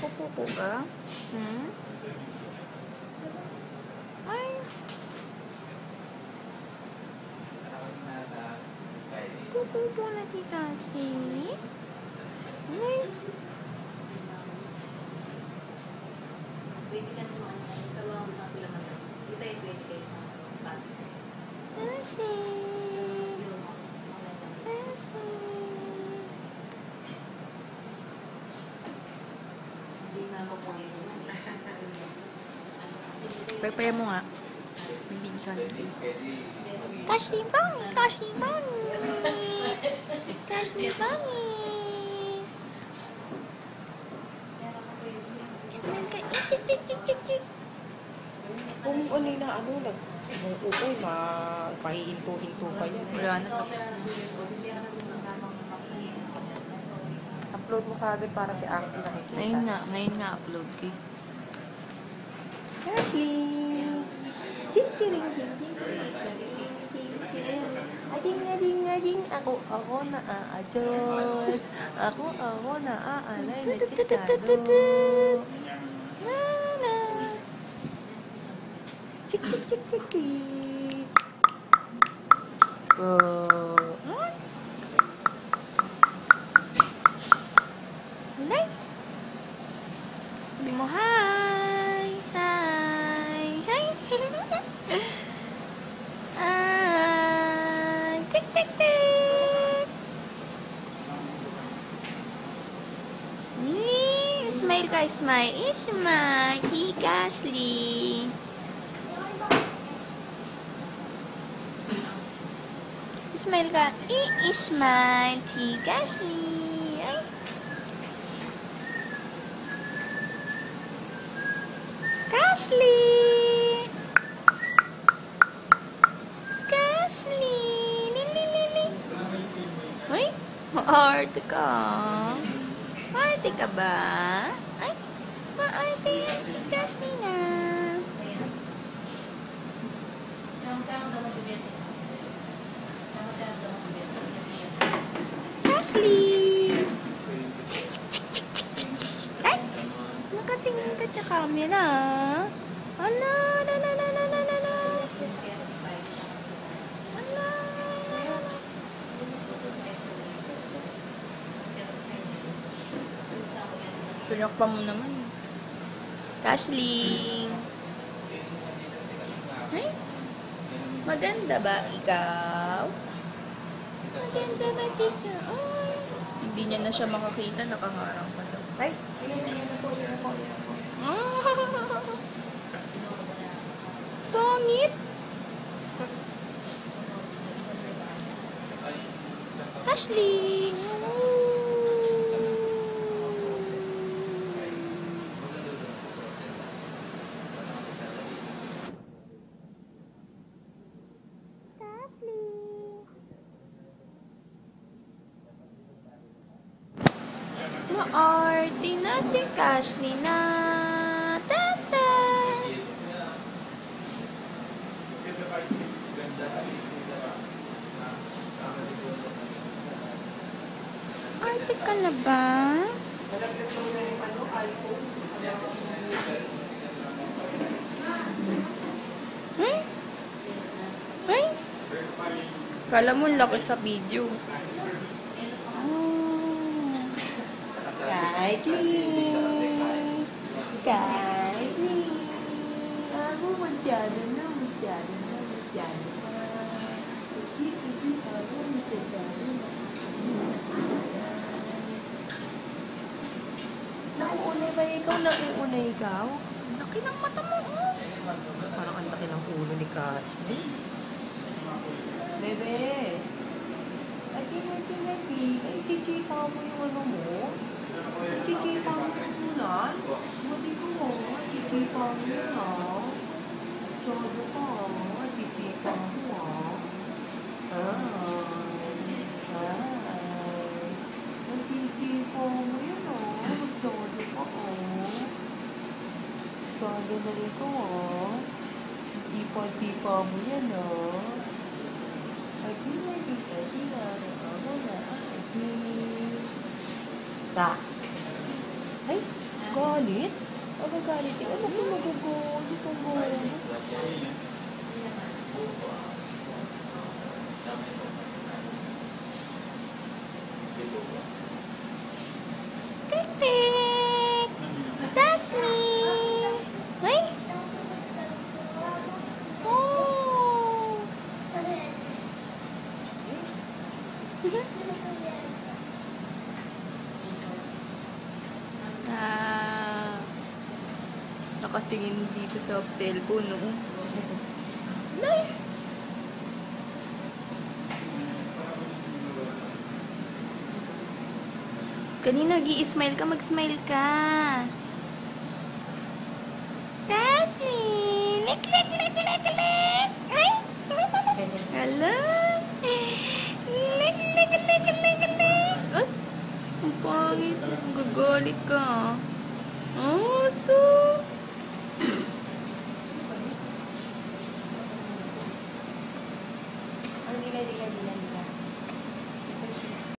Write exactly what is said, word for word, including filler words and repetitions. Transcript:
Pupupo ka? Hmm? Ay. Pupupo na si Cassie. Ay. Pwede ka naman sa mga mga Di ba yung pwede kayo mga Cassie. Cassie. Hindi na ako po ito. Paypaya mo nga. Bibigyan. Cassie bang! Cassie bang! Cassie bang! Smell ka. Eh, chik, chik, chik, chik, chik. Kung ano na ano, nag-uukoy, mapahihinto-hinto pa yan. Wala na, tapos na. Upload mo kagad para si Aki nakikita. Ngayon nga, ngayon nga upload ko. Ashley! Chichiring, chichiring, ading, ading, ading, ako, ako na aadjust. Ako, ako na aalay na chichado. Chik, chik, chik, chik, chik. Oh. Nay! Sabi mo, hi! Hi! Hi! Hi! Tik, tik, tik! Yee! Smile ka, smile. Smile! Chika, Ashley! Smile ka. I-smile. Chika, Ashley. Ay. Cashley! Cashley! Lili, lili. Ay, maarte ka. Maarte ka ba? Ay, maarte yan si Cashley na. Cashley! Ay! Nakatingin ka sa camera. Ala, la, la, la, la, la, la, la. Ala, la, la, la. Pinakpa mo naman. Cashley! Ay! Maganda ba ikaw? Maganda ba chika? Ay! Hindi niya na siya makakita, nakaharang pa daw. Ay, ayan, ayan na po, ayan na po, ayan na po. Ah! Pangit! Ashley! Maarte na si Cashley na tata. Arte ka na ba? Hmm? Hey? Kala mo laki sa video. Kylie! Kylie! Ako masyado na, masyado na, masyado na. Ako masyado na. Nauunay ba ikaw? Nauunay ikaw? Ang laki ng mata mo, oh! Parang ang laki ng ulo ni Cashley. Bebe! Ating, ating, ating. Ay, chichika mo yung ano mo. Chichika mo yung ulan. Mati ko mo. Chichika mo yun, ah. Masyado ka, ah. Chichika mo, ah. Ay. Ay. Chichika mo yun, ah. Masyado ka, ah. Masyado na rin ko, ah. Chichika mo yan, ah. Ating, ating, ating, ako na, ating. Ta. Ay, Galit? Magagalit. Eh, ano kung magagalit ang galit? Tik-tik! Tasmin! Ay! Oh! Ah, nakatingin dito sa cellphone, no? Nay! Kanina nag-i-smile ka, mag-smile ka. Tasmin! Lik, lik, lik, lik, lik! Ay! Hala! Lik, lik, lik, lik, lik! As, ang pangit. Gagalit ka, ah.